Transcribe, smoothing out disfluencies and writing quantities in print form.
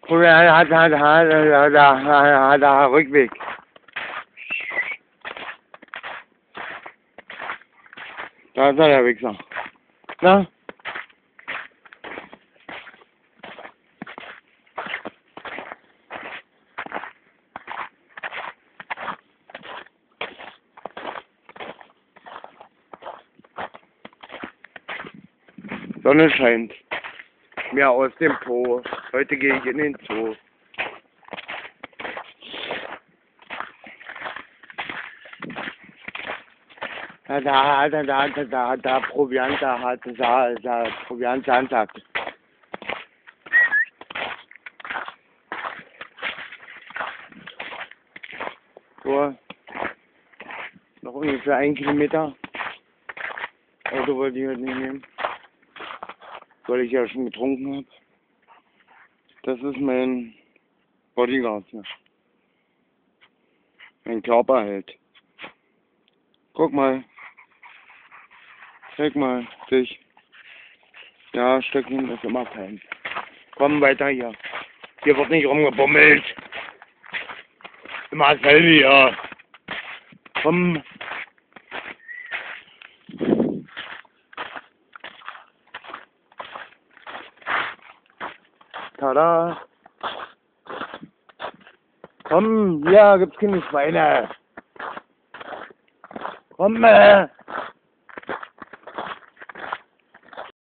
Probier, hat Rückweg. Da ist er, der Wichser. Na? Sonne scheint. Mir aus dem Po. Heute gehe ich in den Zoo. Da Proviant, Proviant Sandsack. So, noch ungefähr 1 Kilometer. Auto wollte ich heute nicht nehmen, weil ich ja schon getrunken habe. Das ist mein Bodyguard hier. Mein Körperheld. Guck mal. Zeig mal dich. Ja, Stöckchen ist immer fein. Komm weiter hier. Hier wird nicht rumgebummelt. Immer dasselbe hier. Komm. Tada. Komm, hier gibt's keine Schweine. Komm.